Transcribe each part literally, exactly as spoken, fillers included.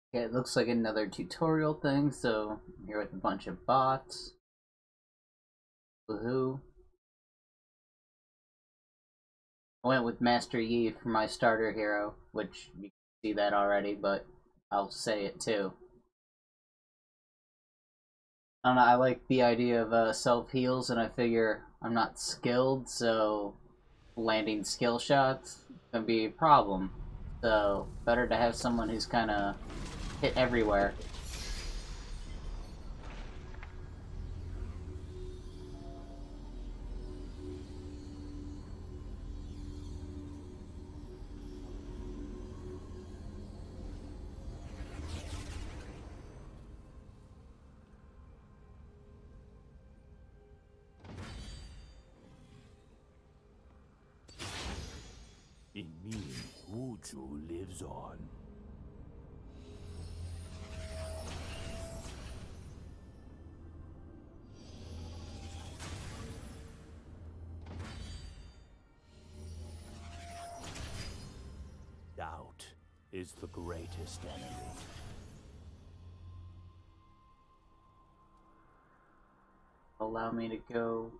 Okay, it looks like another tutorial thing, so I'm here with a bunch of bots. Woohoo. I went with Master Yi for my starter hero, which you can see that already, but I'll say it too. I don't know, I like the idea of uh, self-heals, and I figure I'm not skilled, so landing skill shots can be a problem. So, better to have someone who's kinda hit everywhere. In me, Wuju lives on. Doubt is the greatest enemy. Allow me to go.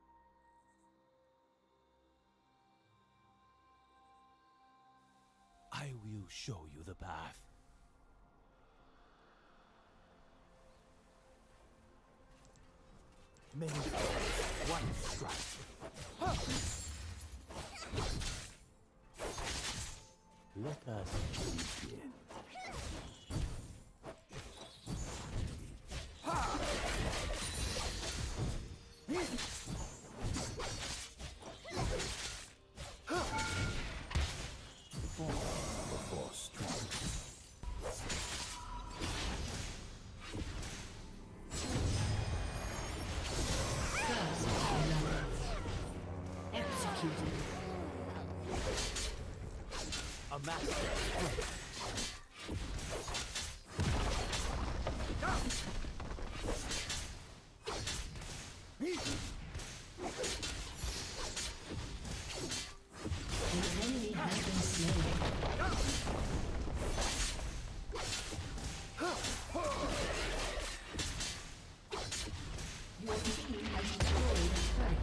I will show you the path. Many foes, one strike. Let us begin. Before strength. Executed. A master. An enemy has been slain. Your team has destroyed a turret.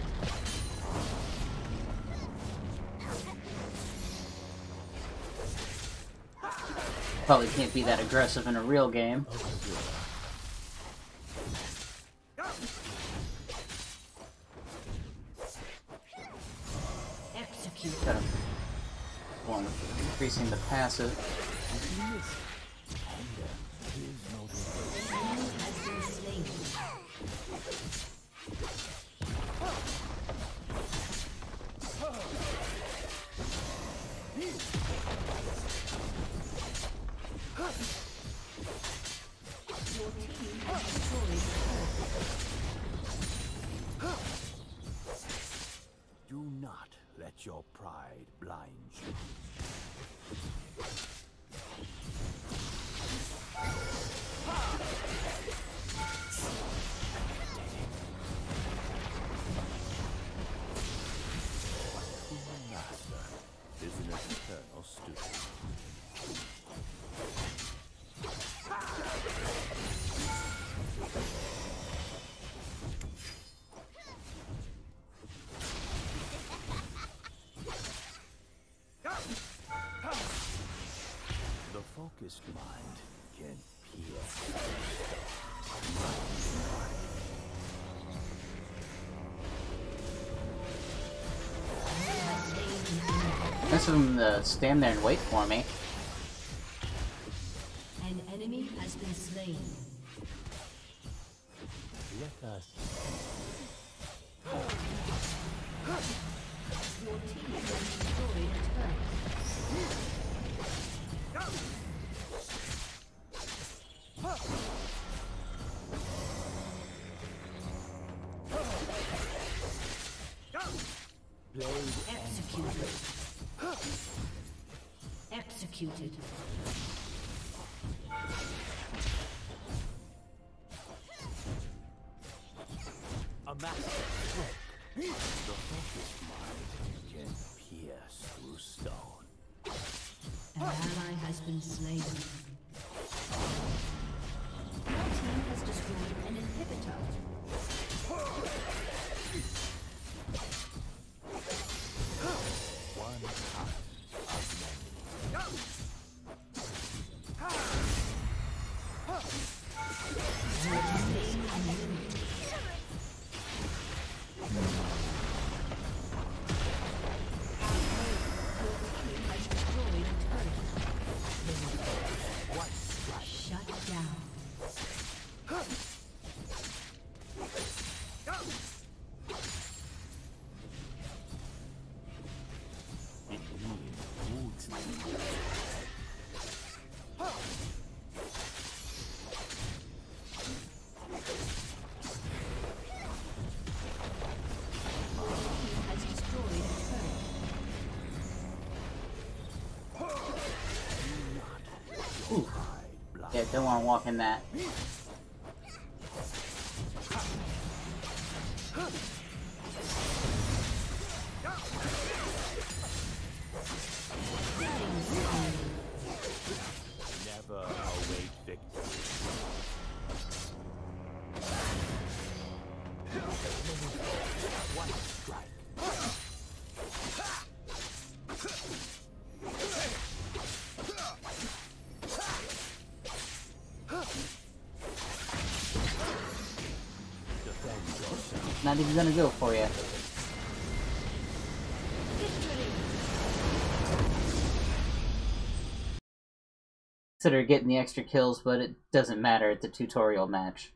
Probably can't be that aggressive in a real game. Execute. Got him. One, increasing the passive. An enemy has been slain. Your team has destroyed a turret. Do not let your pride blind you. The master is an eternal student. The focused mind can pierce. Nice of him to stand there and wait for me. An enemy has been slain. Let us Your team has destroyed a turret. blade Executed. Executed. a master stroke. The focused mind can pierce through stone. An ally has been slain. down. Yeah, don't want to walk in that. Never await victory. One strike. Not even gonna go for you. Consider getting the extra kills, but it doesn't matter. It's a tutorial match.